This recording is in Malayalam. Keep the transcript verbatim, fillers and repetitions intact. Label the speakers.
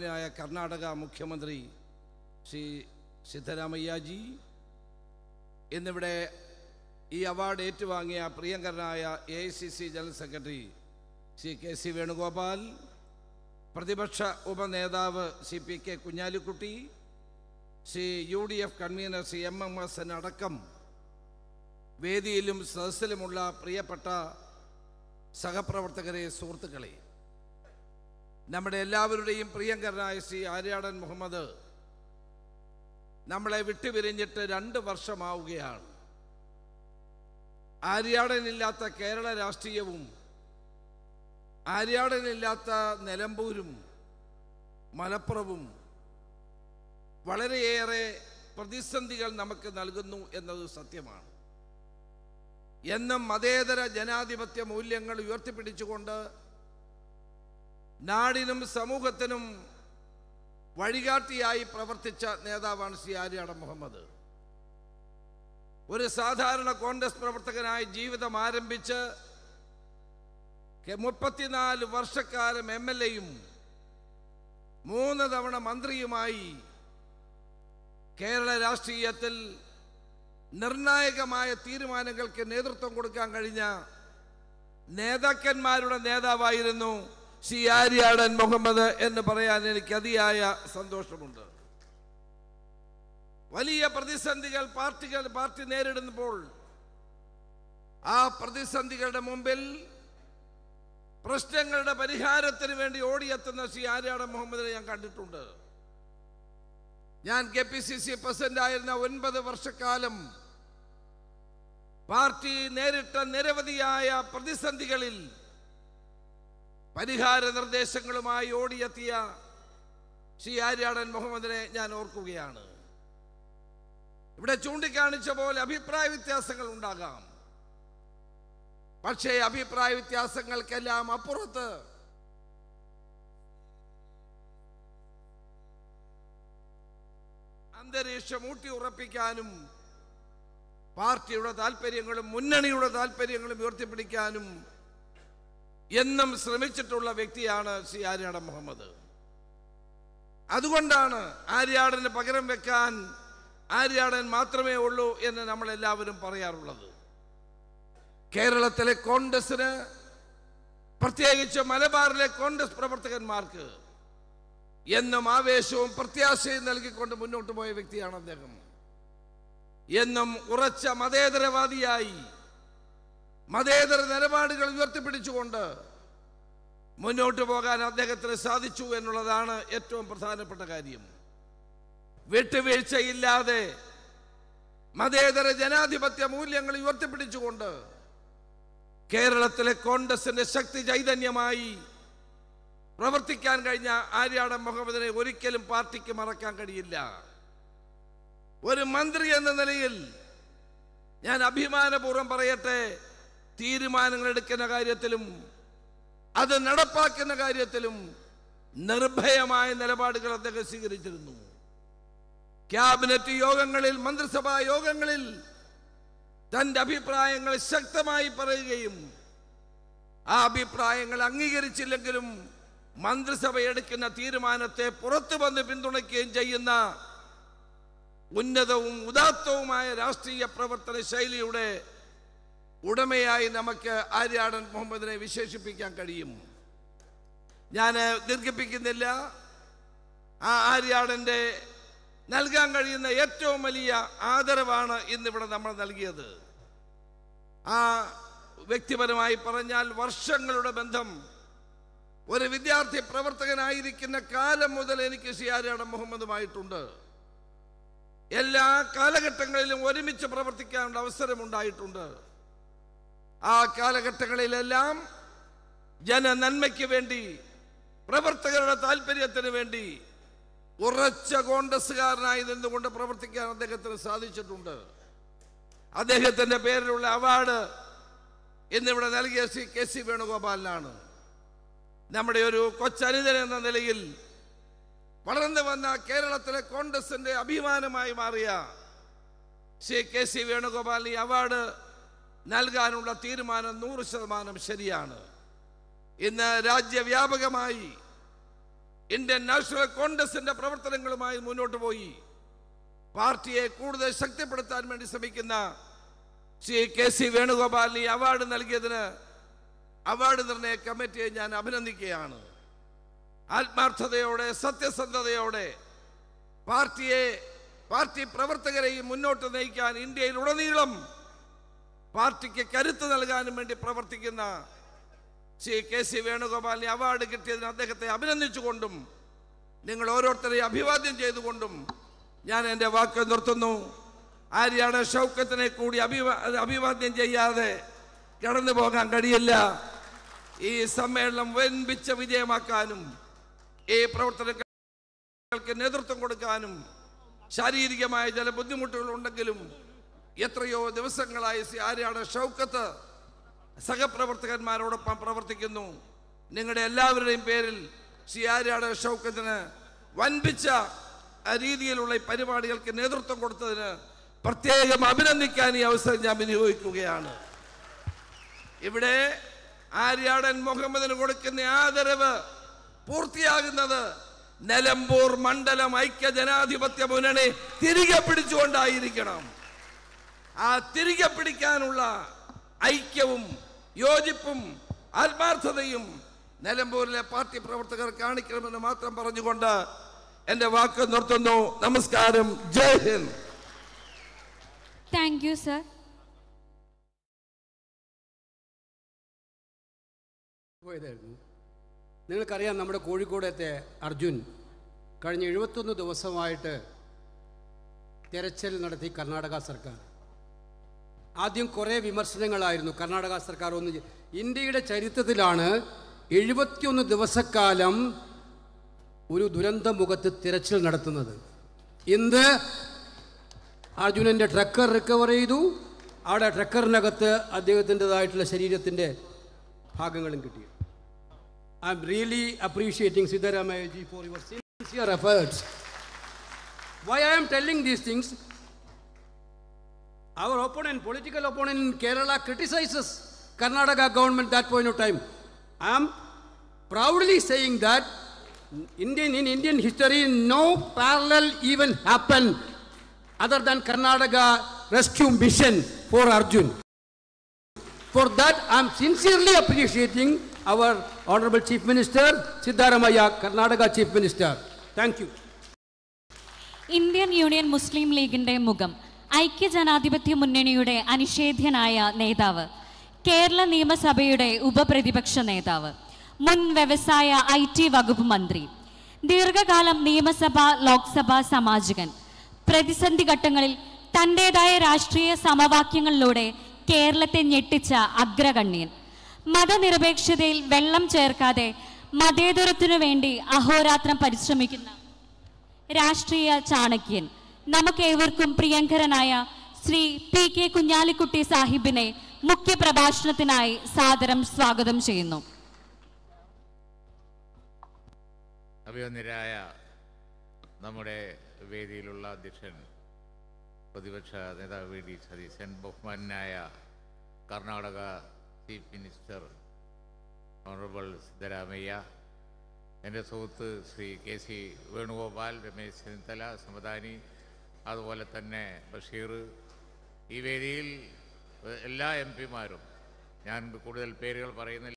Speaker 1: ബഹുമാന്യനായ കർണാടക മുഖ്യമന്ത്രി ശ്രീ സിദ്ധരാമയ്യജി, ഇന്നിവിടെ ഈ അവാർഡ് ഏറ്റുവാങ്ങിയ പ്രിയങ്കരനായ A I C C general secretary Shri K C Venugopal, പ്രതിപക്ഷ ഉപനേതാവ് Shri P K Kunhalikutty, Shri U D F convener Shri M M Hassan അടക്കം വേദിയിലും സദസ്സിലുമുള്ള പ്രിയപ്പെട്ട സഹപ്രവർത്തകരെ, സുഹൃത്തുക്കളെ, നമ്മുടെ എല്ലാവരുടെയും പ്രിയങ്കരനായ ശ്രീ ആര്യാടൻ മുഹമ്മദ് നമ്മളെ വിട്ടുപിരിഞ്ഞിട്ട് രണ്ട് വർഷമാവുകയാണ്. ആര്യാടനില്ലാത്ത കേരള രാഷ്ട്രീയവും ആര്യാടനില്ലാത്ത നിലമ്പൂരും മലപ്പുറവും വളരെയേറെ പ്രതിസന്ധികൾ നമുക്ക് നൽകുന്നു എന്നത് സത്യമാണ്. എന്നും മതേതര ജനാധിപത്യ മൂല്യങ്ങൾ ഉയർത്തിപ്പിടിച്ചുകൊണ്ട് നാടിനും സമൂഹത്തിനും വഴികാട്ടിയായി പ്രവർത്തിച്ച നേതാവാണ് ശ്രീ ആര്യാടൻ മുഹമ്മദ്. ഒരു സാധാരണ കോൺഗ്രസ് പ്രവർത്തകനായി ജീവിതം ആരംഭിച്ച് മുപ്പത്തിനാല് വർഷക്കാലം എം എൽ എയും മൂന്ന് തവണ മന്ത്രിയുമായി കേരള രാഷ്ട്രീയത്തിൽ നിർണായകമായ തീരുമാനങ്ങൾക്ക് നേതൃത്വം കൊടുക്കാൻ കഴിഞ്ഞ നേതാക്കന്മാരുടെ നേതാവായിരുന്നു ശ്രീ ആര്യാടൻ മുഹമ്മദ് എന്ന് പറയാൻ എനിക്ക് അതിയായ സന്തോഷമുണ്ട്. വലിയ പ്രതിസന്ധികൾ പാർട്ടികൾ പാർട്ടി നേരിടുമ്പോൾ ആ പ്രതിസന്ധികളുടെ മുമ്പിൽ പ്രശ്നങ്ങളുടെ പരിഹാരത്തിന് വേണ്ടി ഓടിയെത്തുന്ന ശ്രീ ആര്യാടൻ മുഹമ്മദിനെ ഞാൻ കണ്ടിട്ടുണ്ട്. ഞാൻ K P C C president ആയിരുന്ന ഒൻപത് വർഷക്കാലം പാർട്ടി നേരിട്ട നിരവധിയായ പ്രതിസന്ധികളിൽ പരിഹാര നിർദ്ദേശങ്ങളുമായി ഓടിയെത്തിയ ശ്രീ ആര്യാടൻ മുഹമ്മദിനെ ഞാൻ ഓർക്കുകയാണ്. ഇവിടെ ചൂണ്ടിക്കാണിച്ച പോലെ അഭിപ്രായ വ്യത്യാസങ്ങൾ ഉണ്ടാകാം. പക്ഷേ അഭിപ്രായ വ്യത്യാസങ്ങൾക്കെല്ലാം അപ്പുറത്ത് അന്തരീക്ഷം ഊട്ടി ഉറപ്പിക്കാനും പാർട്ടിയുടെ താല്പര്യങ്ങളും മുന്നണിയുടെ താല്പര്യങ്ങളും ഉയർത്തിപ്പിടിക്കാനും എന്നും ശ്രമിച്ചിട്ടുള്ള വ്യക്തിയാണ് ശ്രീ ആര്യാടൻ മുഹമ്മദ്. അതുകൊണ്ടാണ് ആര്യാടന് പകരം വെക്കാൻ ആര്യാടൻ മാത്രമേ ഉള്ളൂ എന്ന് നമ്മളെല്ലാവരും പറയാറുള്ളത്. കേരളത്തിലെ കോൺഗ്രസിന്, പ്രത്യേകിച്ച് മലബാറിലെ കോൺഗ്രസ് പ്രവർത്തകന്മാർക്ക് എന്നും ആവേശവും പ്രത്യാശയും നൽകിക്കൊണ്ട് മുന്നോട്ട് പോയ വ്യക്തിയാണ് അദ്ദേഹം. എന്നും ഉറച്ച മതേതരവാദിയായി മതേതര നിലപാടുകൾ ഉയർത്തിപ്പിടിച്ചുകൊണ്ട് മുന്നോട്ട് പോകാൻ അദ്ദേഹത്തിന് സാധിച്ചു എന്നുള്ളതാണ് ഏറ്റവും പ്രധാനപ്പെട്ട കാര്യം. വിട്ടുവീഴ്ചയില്ലാതെ മതേതര ജനാധിപത്യ മൂല്യങ്ങൾ ഉയർത്തിപ്പിടിച്ചുകൊണ്ട് കേരളത്തിലെ കോൺഗ്രസിന്റെ ശക്തി ചൈതന്യമായി പ്രവർത്തിക്കാൻ കഴിഞ്ഞ ആര്യാടൻ മുഹമ്മദിനെ ഒരിക്കലും പാർട്ടിക്ക് മറക്കാൻ കഴിയില്ല. ഒരു മന്ത്രി എന്ന നിലയിൽ ഞാൻ അഭിമാനപൂർവ്വം പറയട്ടെ, തീരുമാനങ്ങൾ എടുക്കുന്ന കാര്യത്തിലും അത് നടപ്പാക്കുന്ന കാര്യത്തിലും നിർഭയമായ നിലപാടുകൾ അദ്ദേഹം സ്വീകരിച്ചിരുന്നു. ക്യാബിനറ്റ് യോഗങ്ങളിൽ, മന്ത്രിസഭാ യോഗങ്ങളിൽ തന്റെ അഭിപ്രായങ്ങൾ ശക്തമായി പറയുകയും ആ അഭിപ്രായങ്ങൾ അംഗീകരിച്ചില്ലെങ്കിലും മന്ത്രിസഭ എടുക്കുന്ന തീരുമാനത്തെ പുറത്തു വന്ന് പിന്തുണയ്ക്കുകയും ചെയ്യുന്ന ഉന്നതവും ഉദാത്തവുമായ രാഷ്ട്രീയ പ്രവർത്തന ശൈലിയുടെ ഉടമയായി നമുക്ക് ആര്യാടൻ മുഹമ്മദിനെ വിശേഷിപ്പിക്കാൻ കഴിയും. ഞാൻ ദീർഘിപ്പിക്കുന്നില്ല. ആ ആര്യാടൻ്റെ നൽകാൻ കഴിയുന്ന ഏറ്റവും വലിയ ആദരവാണ് ഇന്നിവിടെ നമ്മൾ നൽകിയത്. ആ വ്യക്തിപരമായി പറഞ്ഞാൽ വർഷങ്ങളുടെ ബന്ധം ഒരു വിദ്യാർത്ഥി പ്രവർത്തകനായിരിക്കുന്ന കാലം മുതൽ എനിക്ക് ശ്രീ ആര്യാടൻ മുഹമ്മദുമായിട്ടുണ്ട്. എല്ലാ കാലഘട്ടങ്ങളിലും ഒരുമിച്ച് പ്രവർത്തിക്കാനുള്ള അവസരമുണ്ടായിട്ടുണ്ട്. ആ കാലഘട്ടങ്ങളിലെല്ലാം ജനനന്മയ്ക്ക് വേണ്ടി, പ്രവർത്തകരുടെ താല്പര്യത്തിന് വേണ്ടി ഉറച്ച കോൺഗ്രസ്സുകാരനായി നിന്നുകൊണ്ട് പ്രവർത്തിക്കാൻ അദ്ദേഹത്തിന് സാധിച്ചിട്ടുണ്ട്. അദ്ദേഹത്തിന്റെ പേരിലുള്ള അവാർഡ് ഇന്നിവിടെ നൽകിയ ശ്രീ കെ സി വേണുഗോപാലിനാണ്. നമ്മുടെ ഒരു കൊച്ചനുജൻ എന്ന നിലയിൽ വളർന്നു വന്ന കേരളത്തിലെ കോൺഗ്രസിന്റെ അഭിമാനമായി മാറിയ ശ്രീ കെ സി വേണുഗോപാലിന് ഈ അവാർഡ് നൽകാനുള്ള തീരുമാനം നൂറ് ശതമാനം ശരിയാണ്. ഇന്ന് രാജ്യവ്യാപകമായി ഇന്ത്യൻ നാഷണൽ കോൺഗ്രസിന്റെ പ്രവർത്തനങ്ങളുമായി മുന്നോട്ട് പോയി പാർട്ടിയെ കൂടുതൽ ശക്തിപ്പെടുത്താൻ വേണ്ടി ശ്രമിക്കുന്ന ശ്രീ കെ സി വേണുഗോപാലിന് ഈ അവാർഡ് നൽകിയതിന് അവാർഡ് നിർണയ കമ്മിറ്റിയെ ഞാൻ അഭിനന്ദിക്കുകയാണ്. ആത്മാർത്ഥതയോടെ സത്യസന്ധതയോടെ പാർട്ടിയെ പാർട്ടി പ്രവർത്തകരെയും മുന്നോട്ട് നയിക്കാൻ ഇന്ത്യയിൽ ഉടനീളം പാർട്ടിക്ക് കരുത്ത് നൽകാനും വേണ്ടി പ്രവർത്തിക്കുന്ന ശ്രീ കെ സി വേണുഗോപാലിന് അവാർഡ് കിട്ടിയതിന് അദ്ദേഹത്തെ അഭിനന്ദിച്ചുകൊണ്ടും നിങ്ങൾ ഓരോരുത്തരെയും അഭിവാദ്യം ചെയ്തുകൊണ്ടും ഞാൻ എൻ്റെ വാക്ക് നിർത്തുന്നു. ആര്യാടൻ ഷൗക്കത്തിനെ കൂടി അഭിവാ അഭിവാദ്യം ചെയ്യാതെ കടന്നു പോകാൻ കഴിയില്ല. ഈ സമ്മേളനം വൻപിച്ച വിജയമാക്കാനും ഈ പ്രവർത്തനങ്ങൾക്ക് നേതൃത്വം കൊടുക്കാനും ശാരീരികമായ ചില ബുദ്ധിമുട്ടുകൾ ഉണ്ടെങ്കിലും എത്രയോ ദിവസങ്ങളായി ശ്രീ ആര്യാടൻ ഷൗക്കത്ത് സഹപ്രവർത്തകന്മാരോടൊപ്പം പ്രവർത്തിക്കുന്നു. നിങ്ങളുടെ എല്ലാവരുടെയും പേരിൽ ശ്രീ ആര്യാടൻ ഷൗക്കത്തിന് വൻപിച്ച രീതിയിലുള്ള ഈ പരിപാടികൾക്ക് നേതൃത്വം കൊടുത്തതിന് പ്രത്യേകം അഭിനന്ദിക്കാൻ ഈ അവസരം ഞാൻ വിനിയോഗിക്കുകയാണ്. ഇവിടെ ആര്യാടൻ മുഹമ്മദിന് കൊടുക്കുന്ന ആദരവ് പൂർത്തിയാകുന്നത് നിലമ്പൂർ മണ്ഡലം ഐക്യ ജനാധിപത്യ മുന്നണി തിരികെ പിടിച്ചുകൊണ്ടായിരിക്കണം. ആ തിരികെ പിടിക്കാനുള്ള ഐക്യവും യോജിപ്പും ആത്മാർത്ഥതയും നിലമ്പൂരിലെ പാർട്ടി പ്രവർത്തകർ കാണിക്കണമെന്ന് മാത്രം പറഞ്ഞുകൊണ്ട് എൻ്റെ വാക്ക് നിർത്തുന്നു. നമസ്കാരം. Jai Hind.
Speaker 2: Thank you sir.
Speaker 3: പോയതായിരുന്നു. നിങ്ങൾക്കറിയാം, നമ്മുടെ കോഴിക്കോടത്തെ അർജുൻ കഴിഞ്ഞ എഴുപത്തൊന്ന് ദിവസമായിട്ട് തെരച്ചിൽ നടത്തി കർണാടക സർക്കാർ. ആദ്യം കുറേ വിമർശനങ്ങളായിരുന്നു. കർണാടക സർക്കാർ ഒന്ന് ഇന്ത്യയുടെ ചരിത്രത്തിലാണ് എഴുപത്തിയൊന്ന് ദിവസക്കാലം ഒരു ദുരന്ത മുഖത്ത് തിരച്ചിൽ നടത്തുന്നത്. ഇന്ന് അർജുനൻ്റെ ട്രക്കർ റിക്കവർ ചെയ്തു. അവിടെ ട്രക്കറിനകത്ത് അദ്ദേഹത്തിൻ്റെതായിട്ടുള്ള ശരീരത്തിൻ്റെ ഭാഗങ്ങളും കിട്ടി. I'm really appreciating Siddaramaiah ji for your sincere efforts. Why I am telling these things? Our opponent, political opponent in Kerala criticizes Karnataka government that point of time. I am proudly saying that Indian, in Indian history, no parallel even happened other than Karnataka rescue mission for Arjun. For that, I am sincerely appreciating our Honorable Chief Minister, Siddaramaiah, Karnataka Chief Minister. Thank you.
Speaker 2: Indian Union Muslim League-ന്റെ മുഖം ഐക്യജനാധിപത്യ മുന്നണിയുടെ അനിഷേധ്യനായ നേതാവ്, കേരള നിയമസഭയുടെ ഉപപ്രതിപക്ഷ നേതാവ്, മുൻ വ്യവസായ ഐ ടി വകുപ്പ് മന്ത്രി, ദീർഘകാലം നിയമസഭ ലോക്സഭാ സാമാജികൻ, പ്രതിസന്ധി ഘട്ടങ്ങളിൽ തൻ്റെതായ രാഷ്ട്രീയ സമവാക്യങ്ങളിലൂടെ കേരളത്തെ ഞെട്ടിച്ച അഗ്രഗണ്യൻ, മതനിരപേക്ഷതയിൽ വെള്ളം ചേർക്കാതെ മതേതരത്തിനു വേണ്ടി അഹോരാത്രം പരിശ്രമിക്കുന്ന രാഷ്ട്രീയ ചാണക്യൻ, നമുക്കേവർക്കും പ്രിയങ്കരനായ ശ്രീ പി കെ കുഞ്ഞാലിക്കുട്ടി സാഹിബിനെ മുഖ്യ പ്രഭാഷണത്തിനായി സാദരം സ്വാഗതം ചെയ്യുന്നു.
Speaker 4: അഭിനന്ദനായ നമ്മുടെ വേദിയിലുള്ള അധ്യക്ഷൻ പ്രതിപക്ഷ നേതാവ് വി ഡി സതീശൻ, ബഹുമാനായ Karnataka chief minister honourable Siddaramaiah, എൻ്റെ സുഹൃത്ത് ശ്രീ കെ സി വേണുഗോപാൽ, രമേശ് ചെന്നിത്തല, സമദാനി, അതുപോലെ തന്നെ ബഷീർ, ഈ വേദിയിൽ എല്ലാ എം പിമാരും, ഞാൻ കൂടുതൽ പേരുകൾ പറയുന്നില്ല.